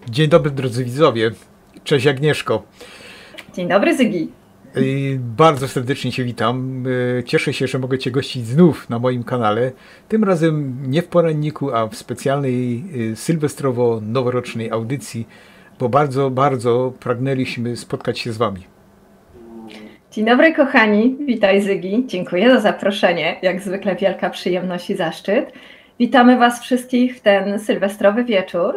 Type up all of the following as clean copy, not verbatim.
Dzień dobry drodzy widzowie, cześć Agnieszko. Dzień dobry Zygi. Bardzo serdecznie Cię witam. Cieszę się, że mogę Cię gościć znów na moim kanale. Tym razem nie w poranniku, a w specjalnej sylwestrowo-noworocznej audycji, bo bardzo pragnęliśmy spotkać się z Wami. Dzień dobry kochani, witaj Zygi, dziękuję za zaproszenie, jak zwykle wielka przyjemność i zaszczyt. Witamy Was wszystkich w ten sylwestrowy wieczór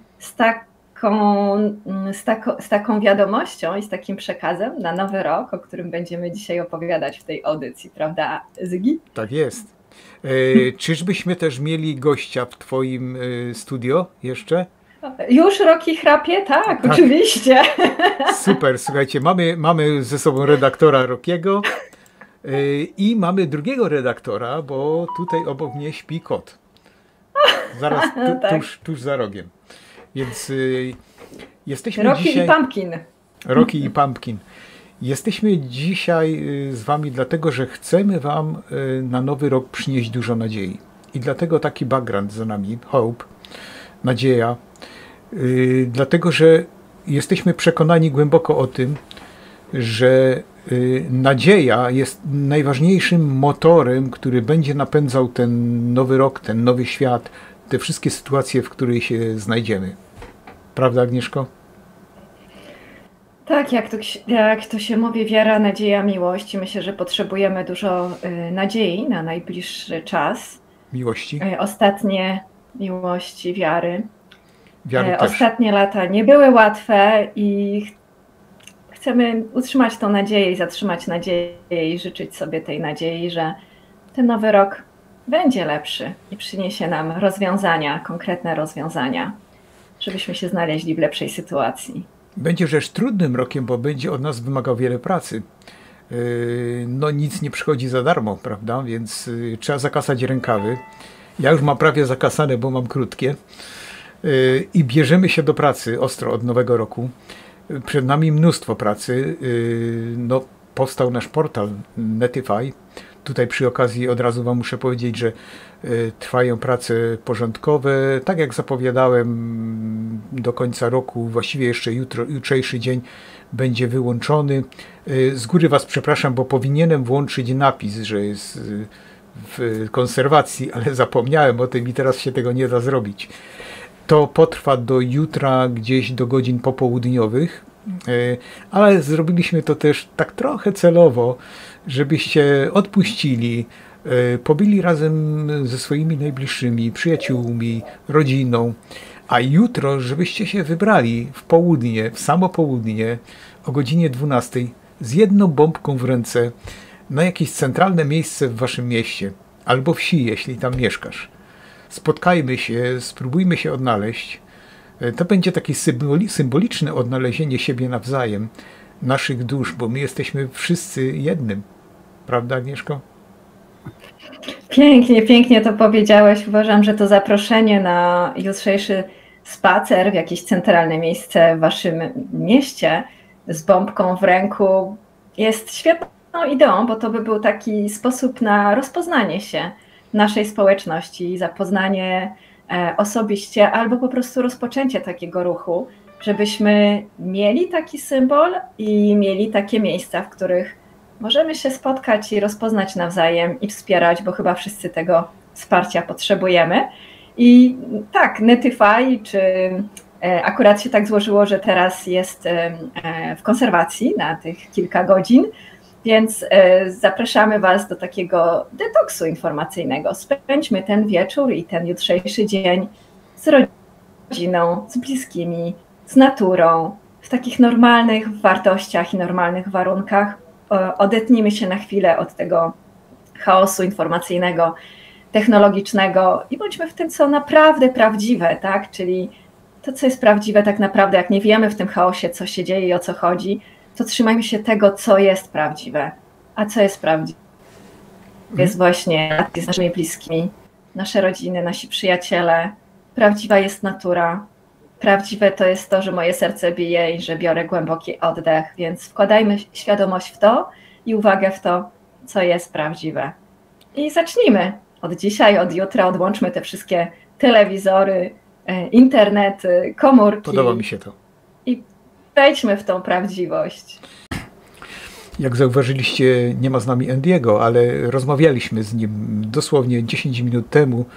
z taką wiadomością i z takim przekazem na Nowy Rok, o którym będziemy dzisiaj opowiadać w tej audycji, prawda Zygi? Tak jest. Czyżbyśmy też mieli gościa w Twoim studio jeszcze? Już Roki chrapie? Tak, oczywiście. Super, słuchajcie, mamy ze sobą redaktora Rokiego i mamy drugiego redaktora, bo tutaj obok mnie śpi kot. Zaraz tuż za rogiem. Więc jesteśmy Roki dzisiaj... i Pumpkin. Roki i Pumpkin. Jesteśmy dzisiaj z Wami dlatego, że chcemy Wam na Nowy Rok przynieść dużo nadziei. I dlatego taki background za nami, hope, nadzieja. Dlatego, że jesteśmy przekonani głęboko o tym, że nadzieja jest najważniejszym motorem, który będzie napędzał ten nowy rok, ten nowy świat, te wszystkie sytuacje, w których się znajdziemy. Prawda, Agnieszko? Tak, jak to się mówi, wiara, nadzieja, miłość. Myślę, że potrzebujemy dużo nadziei na najbliższy czas. Miłości? Ostatnie miłości, wiary. Wiary Ostatnie lata nie były łatwe i chcemy utrzymać tą nadzieję i zatrzymać nadzieję i życzyć sobie tej nadziei, że ten nowy rok będzie lepszy i przyniesie nam rozwiązania, konkretne rozwiązania, żebyśmy się znaleźli w lepszej sytuacji. Będzie rzecz trudnym rokiem, bo będzie od nas wymagał wiele pracy. No nic nie przychodzi za darmo, prawda? Więc trzeba zakasać rękawy. Ja już mam prawie zakasane, bo mam krótkie. I bierzemy się do pracy ostro od nowego roku. Przed nami mnóstwo pracy. No, powstał nasz portal Netify. Tutaj przy okazji od razu Wam muszę powiedzieć, że trwają prace porządkowe. Tak jak zapowiadałem, do końca roku, właściwie jeszcze jutrzejszy dzień będzie wyłączony. Z góry Was przepraszam, bo powinienem włączyć napis, że jest w konserwacji, ale zapomniałem o tym i teraz się tego nie da zrobić. To potrwa do jutra, gdzieś do godzin popołudniowych, ale zrobiliśmy to też tak trochę celowo, żebyście odpuścili, pobili razem ze swoimi najbliższymi, przyjaciółmi, rodziną, a jutro, żebyście się wybrali w południe, w samo południe, o godzinie 12 z jedną bombką w ręce na jakieś centralne miejsce w Waszym mieście albo wsi, jeśli tam mieszkasz. Spotkajmy się, spróbujmy się odnaleźć. To będzie takie symboliczne odnalezienie siebie nawzajem, naszych dusz, bo my jesteśmy wszyscy jednym. Prawda, Agnieszko? Pięknie to powiedziałeś. Uważam, że to zaproszenie na jutrzejszy spacer w jakieś centralne miejsce w Waszym mieście z bombką w ręku jest świetną ideą, bo to by był taki sposób na rozpoznanie się naszej społeczności, zapoznanie osobiście albo po prostu rozpoczęcie takiego ruchu, żebyśmy mieli taki symbol i mieli takie miejsca, w których możemy się spotkać i rozpoznać nawzajem i wspierać, bo chyba wszyscy tego wsparcia potrzebujemy. I tak, Netify, czy akurat się tak złożyło, że teraz jest w konserwacji na tych kilka godzin, więc zapraszamy Was do takiego detoksu informacyjnego. Spędźmy ten wieczór i ten jutrzejszy dzień z rodziną, z bliskimi, z naturą, w takich normalnych wartościach i normalnych warunkach. Odetnijmy się na chwilę od tego chaosu informacyjnego, technologicznego i bądźmy w tym, co naprawdę prawdziwe, tak? Czyli to, co jest prawdziwe tak naprawdę, jak nie wiemy w tym chaosie, co się dzieje i o co chodzi, to trzymajmy się tego, co jest prawdziwe. A co jest prawdziwe? Jest właśnie z naszymi bliskimi, nasze rodziny, nasi przyjaciele. Prawdziwa jest natura. Prawdziwe to jest to, że moje serce bije i że biorę głęboki oddech, więc wkładajmy świadomość w to i uwagę w to, co jest prawdziwe. I zacznijmy od dzisiaj, od jutra, odłączmy te wszystkie telewizory, internety, komórki. Podoba mi się to. I wejdźmy w tą prawdziwość. Jak zauważyliście, nie ma z nami Andy'ego, ale rozmawialiśmy z nim dosłownie 10 minut temu.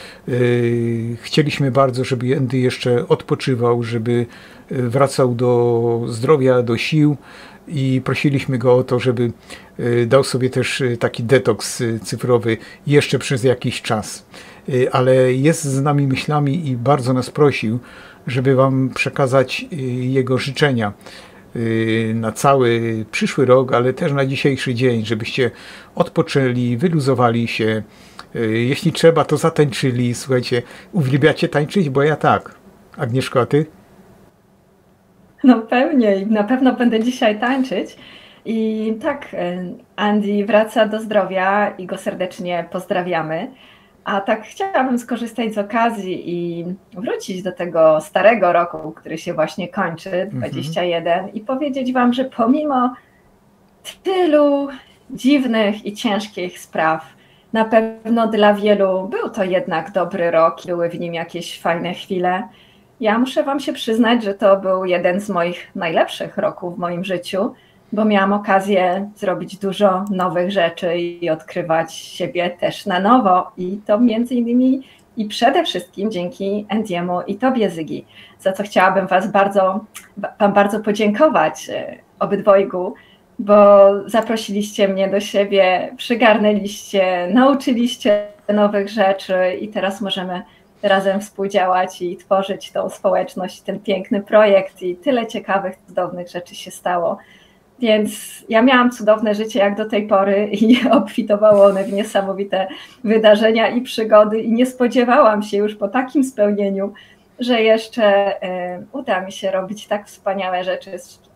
Chcieliśmy bardzo, żeby Andy jeszcze odpoczywał, żeby wracał do zdrowia, do sił i prosiliśmy go o to, żeby dał sobie też taki detoks cyfrowy jeszcze przez jakiś czas. Ale jest z nami myślami i bardzo nas prosił, żeby wam przekazać jego życzenia na cały przyszły rok, ale też na dzisiejszy dzień, żebyście odpoczęli, wyluzowali się. Jeśli trzeba, to zatańczyli. Słuchajcie, uwielbiacie tańczyć? Bo ja tak. Agnieszko, a ty? No pewnie i na pewno będę dzisiaj tańczyć. I tak, Andy wraca do zdrowia i go serdecznie pozdrawiamy. A tak chciałabym skorzystać z okazji i wrócić do tego starego roku, który się właśnie kończy, 21, i powiedzieć wam, że pomimo tylu dziwnych i ciężkich spraw, na pewno dla wielu był to jednak dobry rok, były w nim jakieś fajne chwile. Ja muszę wam się przyznać, że to był jeden z moich najlepszych roków w moim życiu, bo miałam okazję zrobić dużo nowych rzeczy i odkrywać siebie też na nowo. I to między innymi i przede wszystkim dzięki Andy'emu i tobie, Zygi, za co chciałabym wam bardzo podziękować, obydwojgu, bo zaprosiliście mnie do siebie, przygarnęliście, nauczyliście nowych rzeczy i teraz możemy razem współdziałać i tworzyć tą społeczność, ten piękny projekt i tyle ciekawych, cudownych rzeczy się stało. Więc ja miałam cudowne życie jak do tej pory i obfitowało one w niesamowite wydarzenia i przygody i nie spodziewałam się już po takim spełnieniu, że jeszcze uda mi się robić tak wspaniałe rzeczy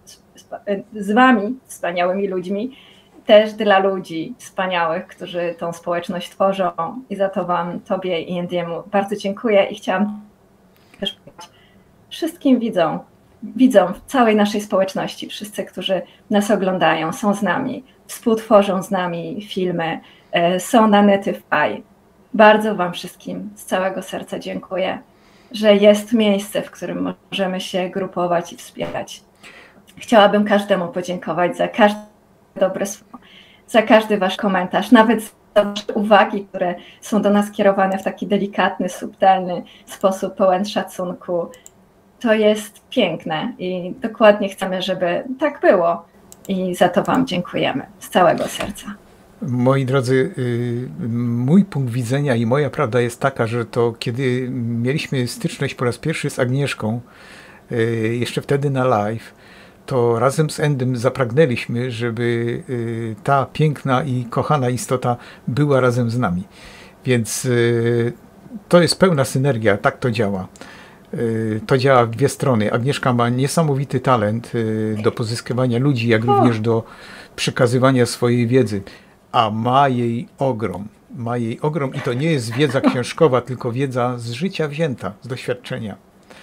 z wami, wspaniałymi ludźmi, też dla ludzi wspaniałych, którzy tą społeczność tworzą i za to wam, tobie i Andy'emu bardzo dziękuję i chciałam też powiedzieć wszystkim widzom w całej naszej społeczności, wszyscy, którzy nas oglądają, są z nami, współtworzą z nami filmy, są na Netyfy. Bardzo wam wszystkim z całego serca dziękuję, że jest miejsce, w którym możemy się grupować i wspierać. Chciałabym każdemu podziękować za każde dobre słowo, za każdy wasz komentarz, nawet za wasze uwagi, które są do nas kierowane w taki delikatny, subtelny sposób, pełen szacunku. To jest piękne i dokładnie chcemy, żeby tak było. I za to wam dziękujemy z całego serca. Moi drodzy, mój punkt widzenia i moja prawda jest taka, że to kiedy mieliśmy styczność po raz pierwszy z Agnieszką, jeszcze wtedy na live, to razem z Endym zapragnęliśmy, żeby ta piękna i kochana istota była razem z nami. Więc to jest pełna synergia, tak to działa. To działa w dwie strony. Agnieszka ma niesamowity talent do pozyskiwania ludzi, jak również do przekazywania swojej wiedzy. A ma jej ogrom. Ma jej ogrom i to nie jest wiedza książkowa, tylko wiedza z życia wzięta, z doświadczenia.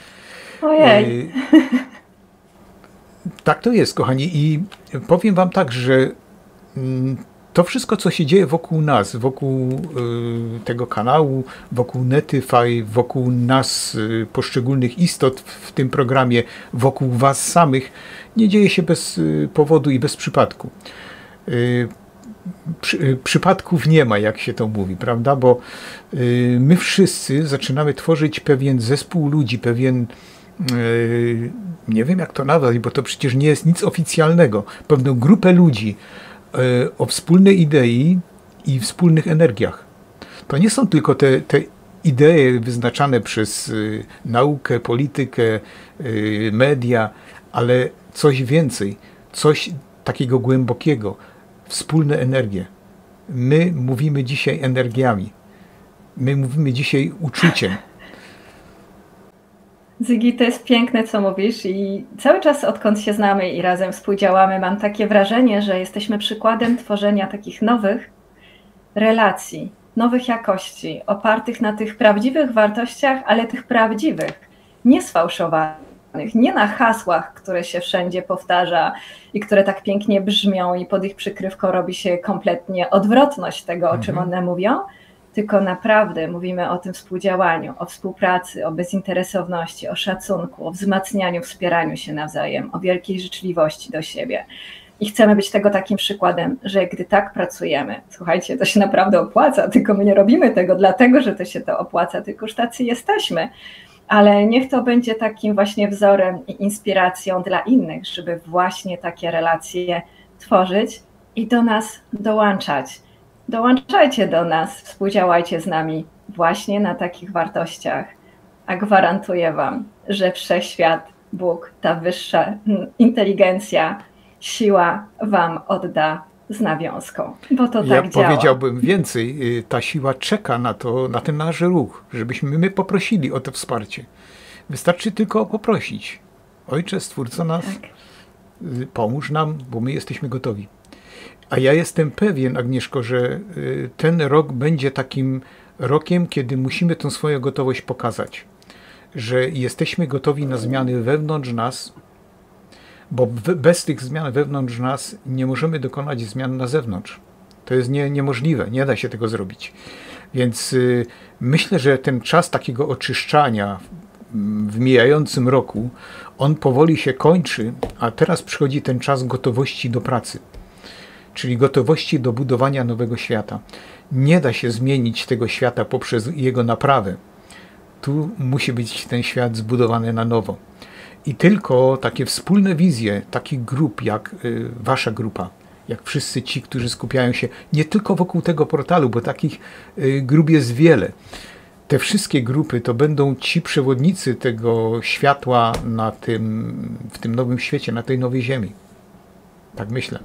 Ojej. Tak to jest, kochani. I powiem wam tak, że to wszystko, co się dzieje wokół nas, wokół tego kanału, wokół Netyfy, wokół nas, poszczególnych istot w tym programie, wokół was samych, nie dzieje się bez powodu i bez przypadku. Przypadków nie ma, jak się to mówi, prawda? Bo my wszyscy zaczynamy tworzyć pewien zespół ludzi, pewien, nie wiem jak to nazwać, bo to przecież nie jest nic oficjalnego, pewną grupę ludzi o wspólnej idei i wspólnych energiach. To nie są tylko te idee wyznaczane przez naukę, politykę, media, ale coś więcej, coś takiego głębokiego, wspólne energie. My mówimy dzisiaj energiami, my mówimy dzisiaj uczuciem. Zygi, to jest piękne, co mówisz i cały czas odkąd się znamy i razem współdziałamy, mam takie wrażenie, że jesteśmy przykładem tworzenia takich nowych relacji, nowych jakości, opartych na tych prawdziwych wartościach, ale tych prawdziwych, nie sfałszowanych, nie na hasłach, które się wszędzie powtarza i które tak pięknie brzmią i pod ich przykrywką robi się kompletnie odwrotność tego, o czym one mówią, tylko naprawdę mówimy o tym współdziałaniu, o współpracy, o bezinteresowności, o szacunku, o wzmacnianiu, wspieraniu się nawzajem, o wielkiej życzliwości do siebie. I chcemy być tego takim przykładem, że gdy tak pracujemy, słuchajcie, to się naprawdę opłaca, tylko my nie robimy tego dlatego, że to się to opłaca, tylko już tacy jesteśmy. Ale niech to będzie takim właśnie wzorem i inspiracją dla innych, żeby właśnie takie relacje tworzyć i do nas dołączać. Dołączajcie do nas, współdziałajcie z nami właśnie na takich wartościach, a gwarantuję Wam, że Wszechświat, Bóg, ta wyższa inteligencja, siła Wam odda z nawiązką, bo to tak działa. Ja powiedziałbym więcej, ta siła czeka na ten nasz ruch, żebyśmy my poprosili o to wsparcie. Wystarczy tylko poprosić. Ojcze, Stwórco nas, tak. Pomóż nam, bo my jesteśmy gotowi. A ja jestem pewien, Agnieszko, że ten rok będzie takim rokiem, kiedy musimy tę swoją gotowość pokazać. Że jesteśmy gotowi na zmiany wewnątrz nas, bo bez tych zmian wewnątrz nas nie możemy dokonać zmian na zewnątrz. To jest niemożliwe, nie da się tego zrobić. Więc myślę, że ten czas takiego oczyszczania w mijającym roku, on powoli się kończy, a teraz przychodzi ten czas gotowości do pracy. Czyli gotowości do budowania nowego świata. Nie da się zmienić tego świata poprzez jego naprawę. Tu musi być ten świat zbudowany na nowo. I tylko takie wspólne wizje takich grup jak wasza grupa, jak wszyscy ci, którzy skupiają się nie tylko wokół tego portalu, bo takich grup jest wiele. Te wszystkie grupy to będą ci przewodnicy tego światła w tym nowym świecie, na tej nowej ziemi. Tak myślę.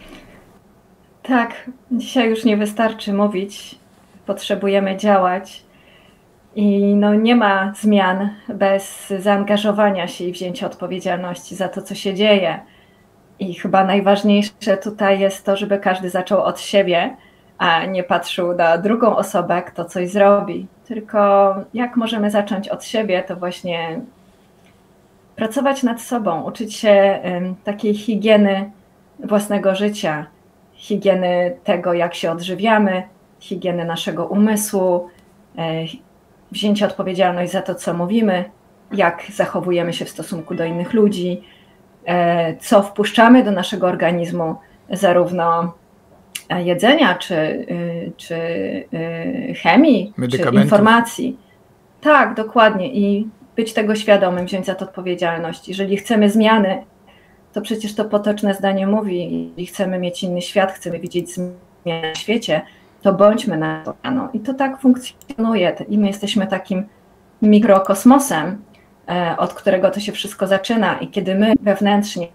Tak, dzisiaj już nie wystarczy mówić, potrzebujemy działać i nie ma zmian bez zaangażowania się i wzięcia odpowiedzialności za to, co się dzieje. I chyba najważniejsze tutaj jest to, żeby każdy zaczął od siebie, a nie patrzył na drugą osobę, kto coś zrobi. Tylko jak możemy zacząć od siebie, to właśnie pracować nad sobą, uczyć się takiej higieny własnego życia, higieny tego, jak się odżywiamy, higieny naszego umysłu, wzięcie odpowiedzialności za to, co mówimy, jak zachowujemy się w stosunku do innych ludzi, co wpuszczamy do naszego organizmu, zarówno jedzenia, czy chemii, czy informacji. Tak, dokładnie. I być tego świadomym, wziąć za to odpowiedzialność. Jeżeli chcemy zmiany, to przecież to potoczne zdanie mówi, jeśli chcemy mieć inny świat, chcemy widzieć zmiany w świecie, to bądźmy na to. I to tak funkcjonuje. I my jesteśmy takim mikrokosmosem, od którego to się wszystko zaczyna. I kiedy my wewnętrznie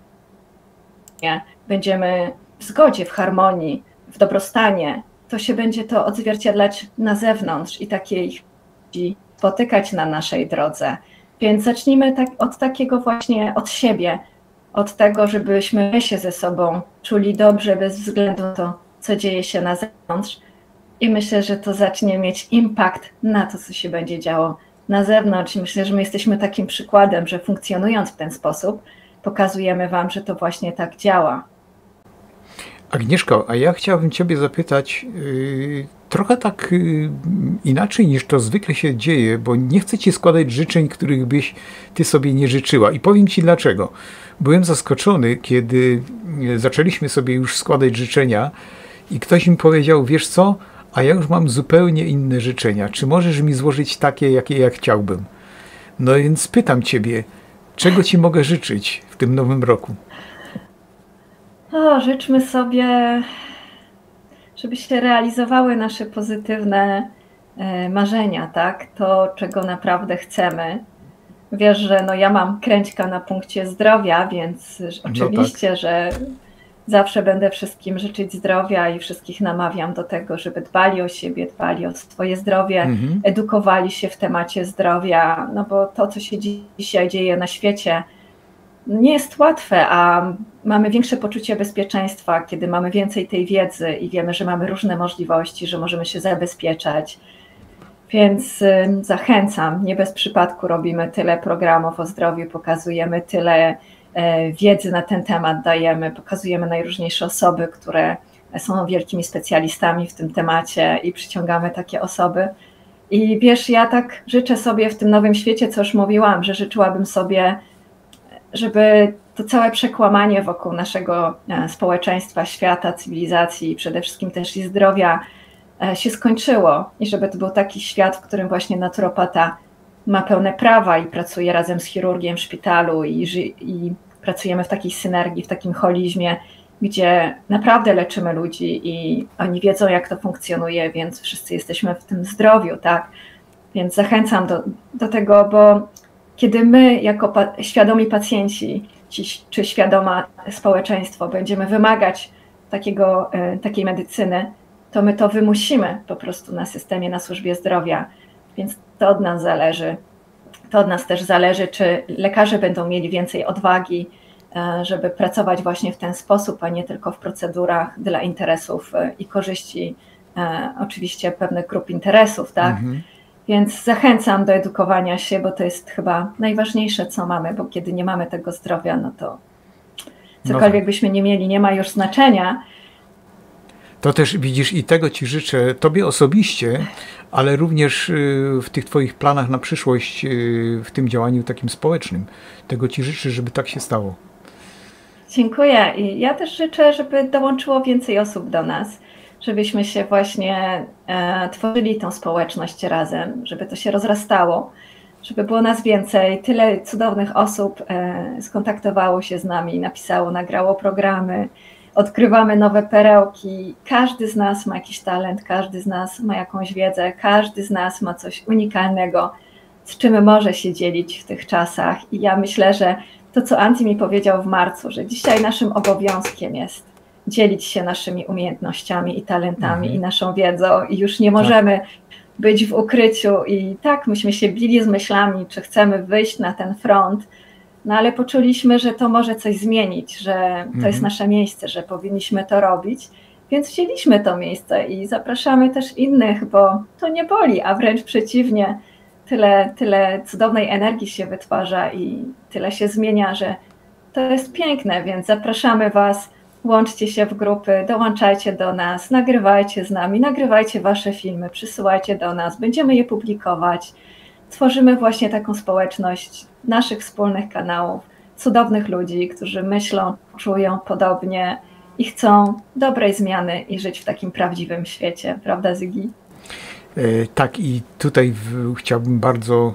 będziemy w zgodzie, w harmonii, w dobrostanie, to się będzie to odzwierciedlać na zewnątrz i takich ludzi spotykać na naszej drodze. Więc zacznijmy od takiego właśnie od siebie, od tego, żebyśmy my się ze sobą czuli dobrze bez względu na to, co dzieje się na zewnątrz. I myślę, że to zacznie mieć impact na to, co się będzie działo na zewnątrz. I myślę, że my jesteśmy takim przykładem, że funkcjonując w ten sposób, pokazujemy Wam, że to właśnie tak działa. Agnieszko, a ja chciałbym Ciebie zapytać trochę tak inaczej niż to zwykle się dzieje, bo nie chcę Ci składać życzeń, których byś Ty sobie nie życzyła. I powiem Ci dlaczego. Byłem zaskoczony, kiedy zaczęliśmy sobie już składać życzenia i ktoś mi powiedział, wiesz co, a ja już mam zupełnie inne życzenia. Czy możesz mi złożyć takie, jakie ja chciałbym? No więc pytam Ciebie, czego Ci mogę życzyć w tym nowym roku? Życzmy sobie, żeby się realizowały nasze pozytywne marzenia, tak? To, czego naprawdę chcemy. Wiesz, że ja mam kręćka na punkcie zdrowia, więc oczywiście, tak, że zawsze będę wszystkim życzyć zdrowia i wszystkich namawiam do tego, żeby dbali o siebie, dbali o swoje zdrowie, edukowali się w temacie zdrowia, bo to, co się dzisiaj dzieje na świecie, nie jest łatwe, a mamy większe poczucie bezpieczeństwa, kiedy mamy więcej tej wiedzy i wiemy, że mamy różne możliwości, że możemy się zabezpieczać. Więc zachęcam, nie bez przypadku robimy tyle programów o zdrowiu, pokazujemy tyle wiedzy na ten temat, dajemy, pokazujemy najróżniejsze osoby, które są wielkimi specjalistami w tym temacie i przyciągamy takie osoby. I wiesz, ja tak życzę sobie w tym nowym świecie, co już mówiłam, że życzyłabym sobie, żeby to całe przekłamanie wokół naszego społeczeństwa, świata, cywilizacji, przede wszystkim też i zdrowia się skończyło i żeby to był taki świat, w którym właśnie naturopata ma pełne prawa i pracuje razem z chirurgiem w szpitalu i pracujemy w takiej synergii, w takim holizmie, gdzie naprawdę leczymy ludzi i oni wiedzą, jak to funkcjonuje, więc wszyscy jesteśmy w tym zdrowiu, tak? Więc zachęcam do tego, bo kiedy my jako świadomi pacjenci czy świadoma społeczeństwo będziemy wymagać takiej medycyny, to my to wymusimy po prostu na systemie, na służbie zdrowia, więc to od nas zależy. To od nas też zależy, czy lekarze będą mieli więcej odwagi, żeby pracować właśnie w ten sposób, a nie tylko w procedurach dla interesów i korzyści, oczywiście pewnych grup interesów, tak? Więc zachęcam do edukowania się, bo to jest chyba najważniejsze, co mamy, bo kiedy nie mamy tego zdrowia, no to cokolwiek byśmy nie mieli, nie ma już znaczenia. To też widzisz i tego Ci życzę, Tobie osobiście, ale również w tych Twoich planach na przyszłość, w tym działaniu takim społecznym. Tego Ci życzę, żeby tak się stało. Dziękuję i ja też życzę, żeby dołączyło więcej osób do nas, żebyśmy się właśnie tworzyli tą społeczność razem, żeby to się rozrastało, żeby było nas więcej. Tyle cudownych osób skontaktowało się z nami, napisało, nagrało programy, odkrywamy nowe perełki. Każdy z nas ma jakiś talent, każdy z nas ma jakąś wiedzę, każdy z nas ma coś unikalnego, z czym może się dzielić w tych czasach. I ja myślę, że to, co Antti mi powiedział w marcu, że dzisiaj naszym obowiązkiem jest dzielić się naszymi umiejętnościami i talentami i naszą wiedzą i już nie możemy być w ukryciu i tak, myśmy się bili z myślami, czy chcemy wyjść na ten front, no ale poczuliśmy, że to może coś zmienić, że to jest nasze miejsce, że powinniśmy to robić, więc wzięliśmy to miejsce i zapraszamy też innych, bo to nie boli, a wręcz przeciwnie, tyle cudownej energii się wytwarza i tyle się zmienia, że to jest piękne, więc zapraszamy Was, łączcie się w grupy, dołączajcie do nas, nagrywajcie z nami, nagrywajcie Wasze filmy, przysyłajcie do nas, będziemy je publikować. Tworzymy właśnie taką społeczność naszych wspólnych kanałów, cudownych ludzi, którzy myślą, czują podobnie i chcą dobrej zmiany i żyć w takim prawdziwym świecie, prawda, Zygi? Tak, i tutaj chciałbym bardzo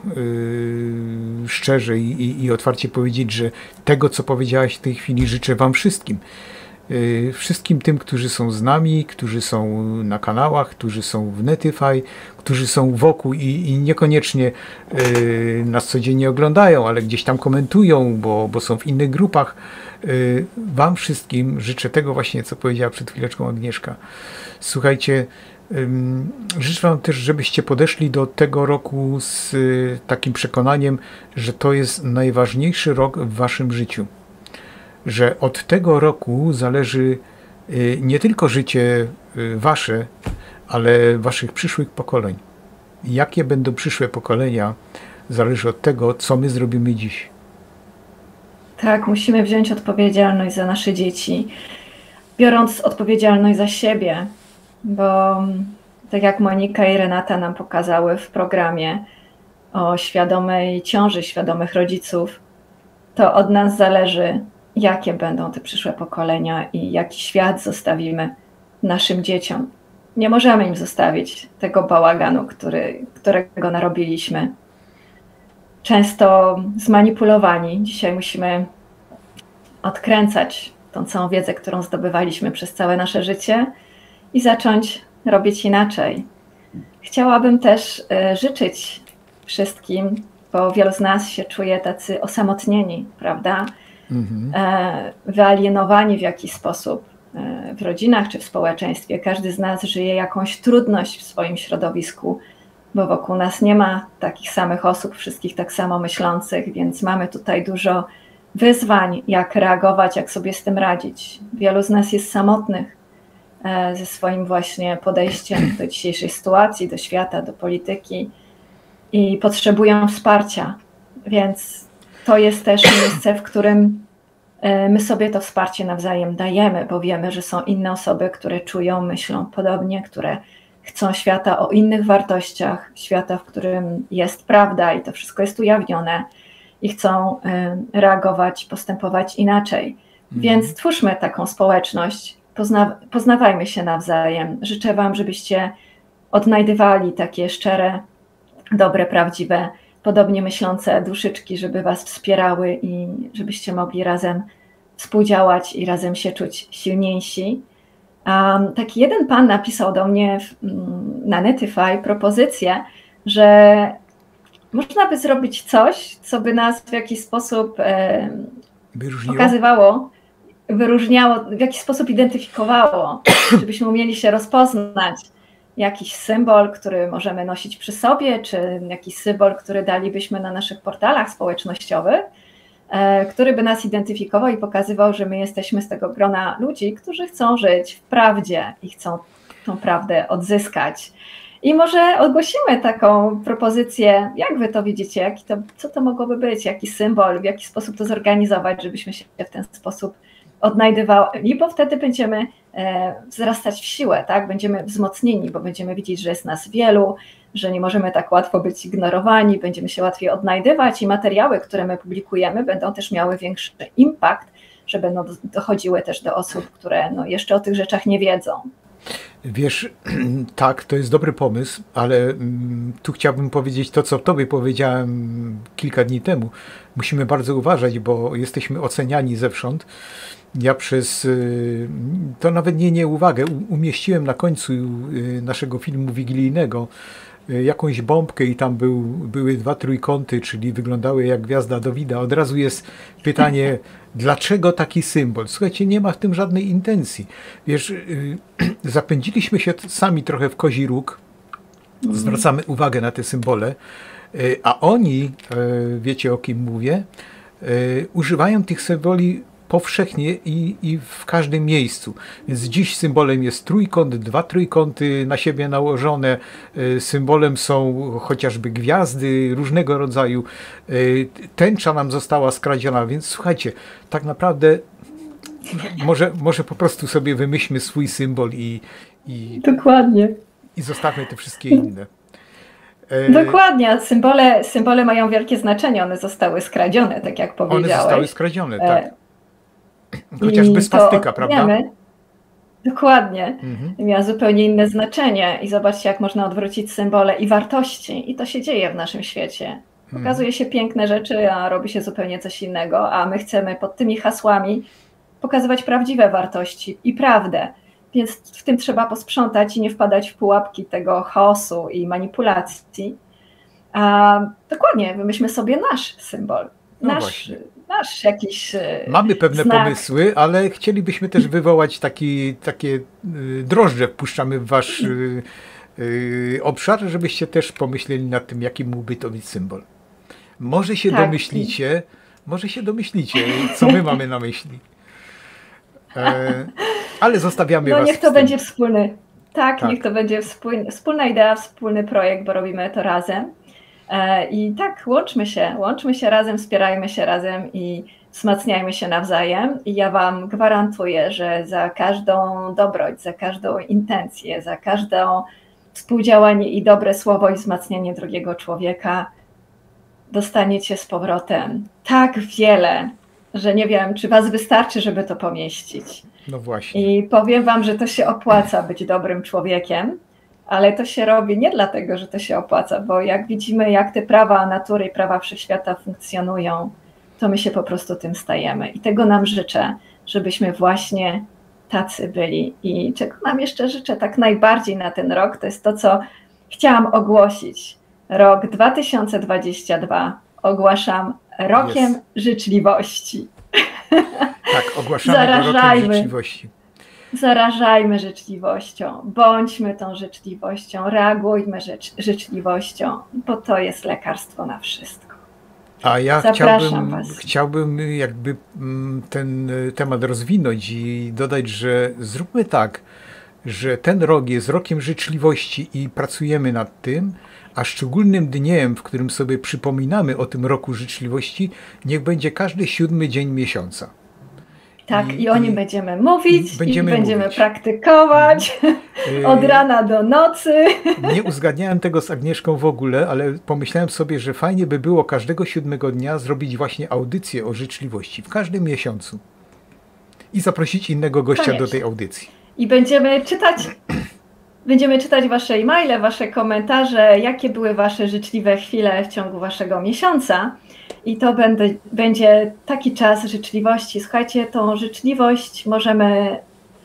szczerze i otwarcie powiedzieć, że tego, co powiedziałaś w tej chwili, życzę Wam wszystkim. Wszystkim tym, którzy są z nami, którzy są na kanałach, którzy są w Netify, którzy są wokół i niekoniecznie nas codziennie oglądają, ale gdzieś tam komentują, bo są w innych grupach. Wam wszystkim życzę tego właśnie, co powiedziała przed chwileczką Agnieszka. Słuchajcie, życzę Wam też, żebyście podeszli do tego roku z takim przekonaniem, że to jest najważniejszy rok w Waszym życiu. Że od tego roku zależy nie tylko życie Wasze, ale Waszych przyszłych pokoleń. Jakie będą przyszłe pokolenia, zależy od tego, co my zrobimy dziś. Tak, musimy wziąć odpowiedzialność za nasze dzieci, biorąc odpowiedzialność za siebie, bo tak jak Monika i Renata nam pokazały w programie o świadomej ciąży, świadomych rodziców, to od nas zależy, jakie będą te przyszłe pokolenia i jaki świat zostawimy naszym dzieciom. Nie możemy im zostawić tego bałaganu, którego narobiliśmy. Często zmanipulowani. Dzisiaj musimy odkręcać tą całą wiedzę, którą zdobywaliśmy przez całe nasze życie i zacząć robić inaczej. Chciałabym też życzyć wszystkim, bo wielu z nas się czuje tacy osamotnieni, prawda? Wyalienowani w jakiś sposób w rodzinach czy w społeczeństwie. Każdy z nas żyje jakąś trudność w swoim środowisku, bo wokół nas nie ma takich samych osób, wszystkich tak samo myślących, więc mamy tutaj dużo wyzwań, jak reagować, jak sobie z tym radzić. Wielu z nas jest samotnych ze swoim właśnie podejściem do dzisiejszej sytuacji, do świata, do polityki i potrzebują wsparcia, więc to jest też miejsce, w którym my sobie to wsparcie nawzajem dajemy, bo wiemy, że są inne osoby, które czują, myślą podobnie, które chcą świata o innych wartościach, świata, w którym jest prawda i to wszystko jest ujawnione i chcą reagować, postępować inaczej. Więc twórzmy taką społeczność, poznawajmy się nawzajem. Życzę Wam, żebyście odnajdywali takie szczere, dobre, prawdziwe, podobnie myślące duszyczki, żeby Was wspierały i żebyście mogli razem współdziałać i razem się czuć silniejsi. Taki jeden pan napisał do mnie na Netify propozycję, że można by zrobić coś, co by nas w jakiś sposób pokazywało, wyróżniało, w jakiś sposób identyfikowało, żebyśmy umieli się rozpoznać. Jakiś symbol, który możemy nosić przy sobie, czy jakiś symbol, który dalibyśmy na naszych portalach społecznościowych, który by nas identyfikował i pokazywał, że my jesteśmy z tego grona ludzi, którzy chcą żyć w prawdzie i chcą tą prawdę odzyskać. I może ogłosimy taką propozycję, jak wy to widzicie, co to mogłoby być, jaki symbol, w jaki sposób to zorganizować, żebyśmy się w ten sposób odnajdywali, bo wtedy będziemy wzrastać w siłę, tak? Będziemy wzmocnieni, bo będziemy widzieć, że jest nas wielu, że nie możemy tak łatwo być ignorowani, będziemy się łatwiej odnajdywać i materiały, które my publikujemy, będą też miały większy impact, że będą dochodziły też do osób, które jeszcze o tych rzeczach nie wiedzą. Wiesz, tak, to jest dobry pomysł, ale tu chciałbym powiedzieć to, co tobie powiedziałem kilka dni temu. Musimy bardzo uważać, bo jesteśmy oceniani zewsząd. Ja to nawet nie uwagę, umieściłem na końcu naszego filmu wigilijnego jakąś bombkę i tam były 2 trójkąty, czyli wyglądały jak gwiazda Dawida. Od razu jest pytanie, dlaczego taki symbol? Słuchajcie, nie ma w tym żadnej intencji. Wiesz, zapędziliśmy się sami trochę w kozi róg, zwracamy uwagę na te symbole, a oni, wiecie o kim mówię, używają tych symboli powszechnie i w każdym miejscu. Więc dziś symbolem jest trójkąt, 2 trójkąty na siebie nałożone. Symbolem są chociażby gwiazdy różnego rodzaju. Tęcza nam została skradziona, więc słuchajcie, tak naprawdę może po prostu sobie wymyślmy swój symbol Dokładnie. I zostawmy te wszystkie inne. Dokładnie, symbole mają wielkie znaczenie, one zostały skradzione, tak jak powiedziałeś. One zostały skradzione, tak. Chociażby swastyka, prawda? Wiemy. Dokładnie. Miała zupełnie inne znaczenie i zobaczcie, jak można odwrócić symbole i wartości. I to się dzieje w naszym świecie. Pokazuje się piękne rzeczy, a robi się zupełnie coś innego, a my chcemy pod tymi hasłami pokazywać prawdziwe wartości i prawdę. Więc w tym trzeba posprzątać i nie wpadać w pułapki tego chaosu i manipulacji. Dokładnie, wymyślmy sobie nasz symbol. Nasz jakiś Mamy pewne znak. Pomysły, ale chcielibyśmy też wywołać takie drożdże, wpuszczamy w wasz obszar, żebyście też pomyśleli nad tym, jaki mógłby to być symbol. Może się domyślicie, co my mamy na myśli. Ale zostawiamy was. Niech to będzie wspólny. Tak, niech to będzie wspólna idea, wspólny projekt, bo robimy to razem. I tak, łączmy się razem, wspierajmy się razem i wzmacniajmy się nawzajem. I ja wam gwarantuję, że za każdą dobroć, za każdą intencję, za każdą współdziałanie i dobre słowo i wzmacnianie drugiego człowieka dostaniecie z powrotem tak wiele, że nie wiem, czy was wystarczy, żeby to pomieścić. No właśnie. I powiem wam, że to się opłaca być dobrym człowiekiem, ale to się robi nie dlatego, że to się opłaca, bo jak widzimy, jak te prawa natury i prawa wszechświata funkcjonują, to my się po prostu tym stajemy. I tego nam życzę, żebyśmy właśnie tacy byli. I czego nam jeszcze życzę tak najbardziej na ten rok, to jest to, co chciałam ogłosić. Rok 2022 ogłaszam rokiem życzliwości. Tak, ogłaszamy go rokiem życzliwości. Zarażajmy życzliwością, bądźmy tą życzliwością, reagujmy życzliwością, bo to jest lekarstwo na wszystko. A ja chciałbym jakby ten temat rozwinąć i dodać, że zróbmy tak, że ten rok jest rokiem życzliwości i pracujemy nad tym, a szczególnym dniem, w którym sobie przypominamy o tym roku życzliwości, niech będzie każdy 7. dzień miesiąca. Tak, i o nim będziemy mówić, i będziemy mówić. praktykować od rana do nocy. Nie uzgadniałem tego z Agnieszką w ogóle, ale pomyślałem sobie, że fajnie by było każdego 7 dnia zrobić właśnie audycję o życzliwości w każdym miesiącu i zaprosić innego gościa do tej audycji. I będziemy czytać wasze e-maile, wasze komentarze, jakie były wasze życzliwe chwile w ciągu waszego miesiąca. I to będzie taki czas życzliwości. Słuchajcie, tą życzliwość możemy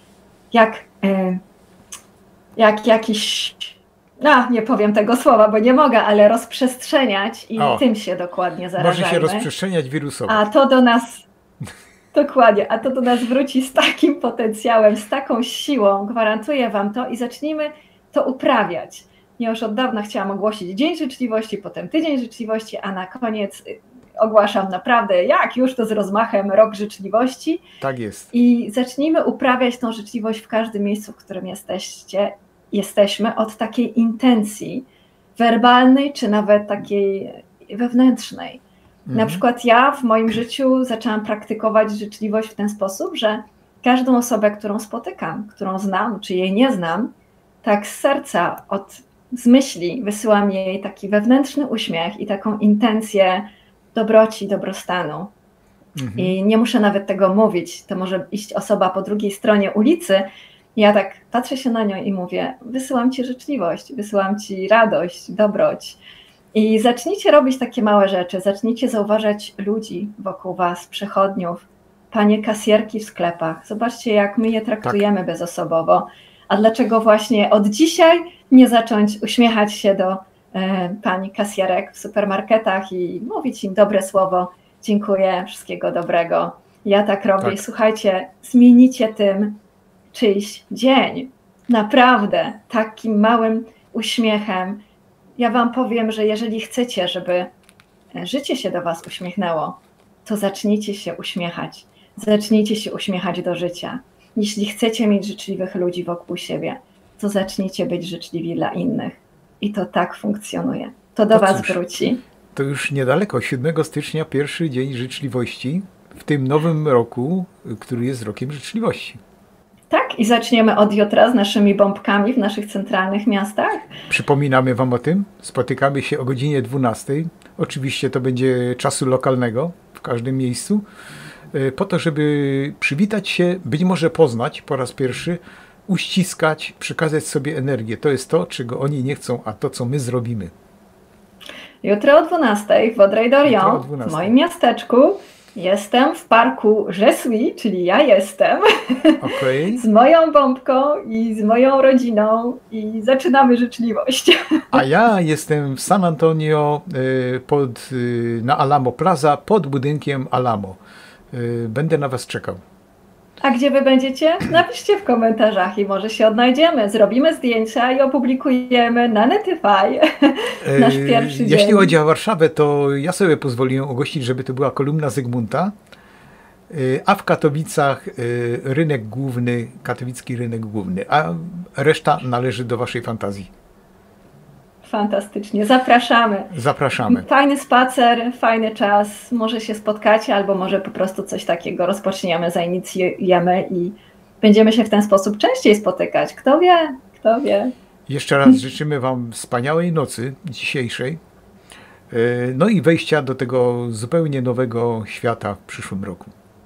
jak jakiś, nie powiem tego słowa, bo nie mogę, ale rozprzestrzeniać i tym się dokładnie zarażajmy. Może się rozprzestrzeniać wirusowo. A to do nas, dokładnie, a to do nas wróci z takim potencjałem, z taką siłą, gwarantuję wam to i zacznijmy to uprawiać. Ja już od dawna chciałam ogłosić Dzień Życzliwości, potem Tydzień Życzliwości, a na koniec ogłaszam naprawdę, jak już to z rozmachem, Rok Życzliwości. Tak jest. I zacznijmy uprawiać tą życzliwość w każdym miejscu, w którym jesteśmy, od takiej intencji werbalnej, czy nawet takiej wewnętrznej. Na przykład ja w moim życiu zaczęłam praktykować życzliwość w ten sposób, że każdą osobę, którą spotykam, którą znam, czy jej nie znam, tak z serca, z myśli wysyłam jej taki wewnętrzny uśmiech i taką intencję dobroci, dobrostanu. I nie muszę nawet tego mówić, to może iść osoba po drugiej stronie ulicy. Ja tak patrzę się na nią i mówię, wysyłam ci życzliwość, wysyłam ci radość, dobroć. I zacznijcie robić takie małe rzeczy, zacznijcie zauważać ludzi wokół was, przechodniów, panie kasjerki w sklepach. Zobaczcie, jak my je traktujemy bezosobowo. A dlaczego właśnie od dzisiaj nie zacząć uśmiechać się do pani kasjerek w supermarketach i mówić im dobre słowo, dziękuję, wszystkiego dobrego. Ja tak robię. Słuchajcie, zmienicie tym czyjś dzień. Naprawdę, takim małym uśmiechem. Ja wam powiem, że jeżeli chcecie, żeby życie się do was uśmiechnęło, to zacznijcie się uśmiechać. Zacznijcie się uśmiechać do życia. Jeśli chcecie mieć życzliwych ludzi wokół siebie, to zacznijcie być życzliwi dla innych. I to tak funkcjonuje. To do was wróci. To już niedaleko, 7 stycznia, pierwszy dzień życzliwości w tym nowym roku, który jest rokiem życzliwości. Tak, i zaczniemy od jutra z naszymi bombkami w naszych centralnych miastach. Przypominamy wam o tym. Spotykamy się o godzinie 12. Oczywiście to będzie czasu lokalnego w każdym miejscu. Po to, żeby przywitać się, być może poznać po raz pierwszy, uściskać, przekazać sobie energię. To jest to, czego oni nie chcą, a to, co my zrobimy. Jutro o 12 w Vaudreuil-Dorion, w moim miasteczku. Jestem w parku Je suis, czyli ja jestem, z moją bombką i z moją rodziną i zaczynamy życzliwość. A ja jestem w San Antonio na Alamo Plaza pod budynkiem Alamo. Będę na was czekał. A gdzie wy będziecie? Napiszcie w komentarzach i może się odnajdziemy. Zrobimy zdjęcia i opublikujemy na Netify nasz pierwszy dzień. Jeśli chodzi o Warszawę, to ja sobie pozwoliłem ogłosić, żeby to była kolumna Zygmunta, a w Katowicach rynek główny, katowicki rynek główny, a reszta należy do waszej fantazji. Fantastycznie, zapraszamy. Zapraszamy. Fajny spacer, fajny czas, może się spotkacie, albo może po prostu coś takiego rozpoczniemy, zainicjujemy i będziemy się w ten sposób częściej spotykać. Kto wie, kto wie. Jeszcze raz życzymy wam wspaniałej nocy dzisiejszej, no i wejścia do tego zupełnie nowego świata w przyszłym roku.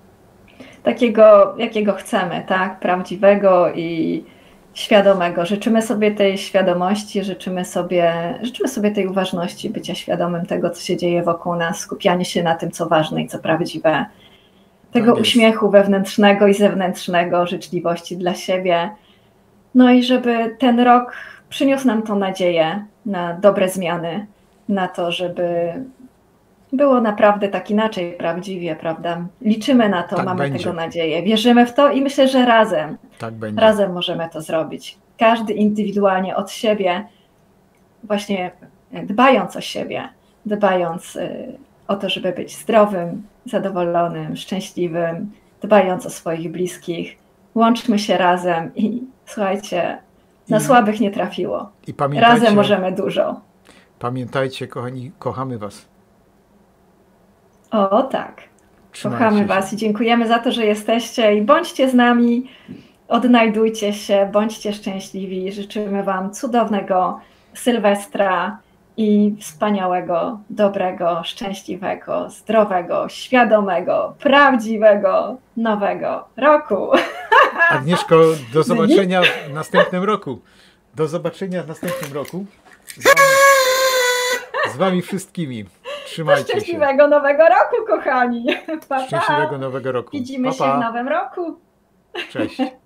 Takiego, jakiego chcemy, tak? Prawdziwego i świadomego. Życzymy sobie tej świadomości, życzymy sobie tej uważności, bycia świadomym tego, co się dzieje wokół nas, skupianie się na tym, co ważne i co prawdziwe. Tego uśmiechu wewnętrznego i zewnętrznego, życzliwości dla siebie. No i żeby ten rok przyniósł nam tą nadzieję na dobre zmiany, na to, żeby było naprawdę tak inaczej, prawdziwie, prawda? Liczymy na to, mamy tego nadzieję, wierzymy w to i myślę, że razem możemy to zrobić. Każdy indywidualnie od siebie, właśnie dbając o siebie, dbając o to, żeby być zdrowym, zadowolonym, szczęśliwym, dbając o swoich bliskich. Łączmy się razem i słuchajcie, na słabych nie trafiło. I razem możemy dużo. Pamiętajcie, kochani, kochamy was. O tak. Kochamy Was i dziękujemy za to, że jesteście i bądźcie z nami, odnajdujcie się, bądźcie szczęśliwi. Życzymy Wam cudownego Sylwestra i wspaniałego, dobrego, szczęśliwego, zdrowego, świadomego, prawdziwego, nowego roku. Agnieszko, do zobaczenia w następnym roku. Do zobaczenia w następnym roku. Z wami wszystkimi. Trzymajcie się. Szczęśliwego nowego roku, kochani. Pa, pa. Szczęśliwego nowego roku. Widzimy się w nowym roku. Cześć.